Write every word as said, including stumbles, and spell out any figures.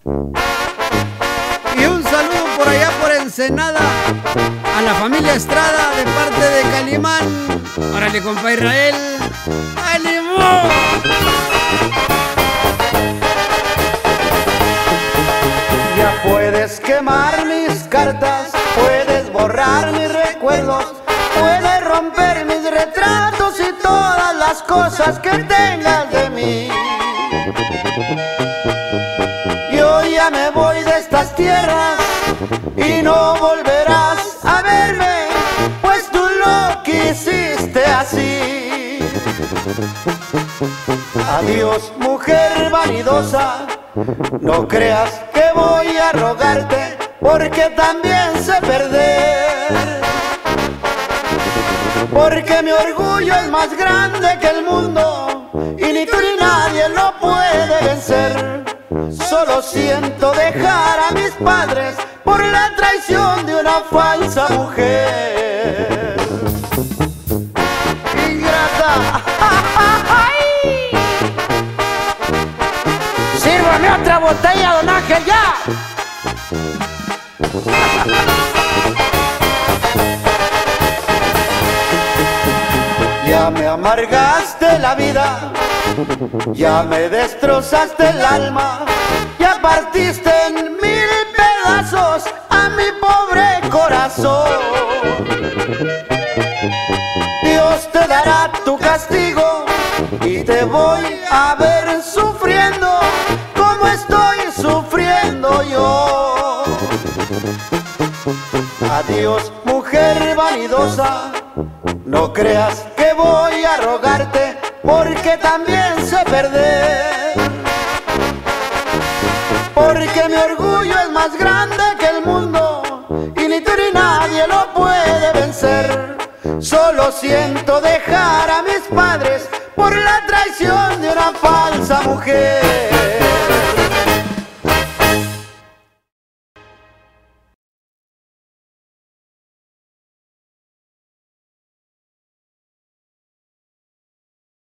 Y un saludo por allá por Ensenada a la familia Estrada de parte de Calimán. Órale, compa Israel. ¡Ánimo! Ya puedes quemar mis cartas, puedes borrar mis recuerdos, puedes romper mis retratos y todas las cosas que tengas de mí. Yo ya me voy de estas tierras y no volverás a verme, pues tú lo quisiste así. Adiós, mujer vanidosa, no creas que voy a rogarte, porque también sé perder. Porque mi orgullo es más grande que el mundo y ni tú ni nadie lo puede vencer. Solo siento dejar a mis padres por la traición de una falsa mujer. Ingrata. Sírvame otra botella, don Ángel, ya. Ya me amargaste la vida, ya me destrozaste el alma, ya partiste en mil pedazos a mi pobre corazón. Dios te dará tu castigo y te voy a ver sufriendo como estoy sufriendo yo. Adiós, mujer vanidosa, no creas que voy a rogarte, porque también sé perder. Porque mi orgullo es más grande que el mundo y ni tú ni nadie lo puede vencer. Solo siento dejar a mis padres por la traición de una falsa mujer.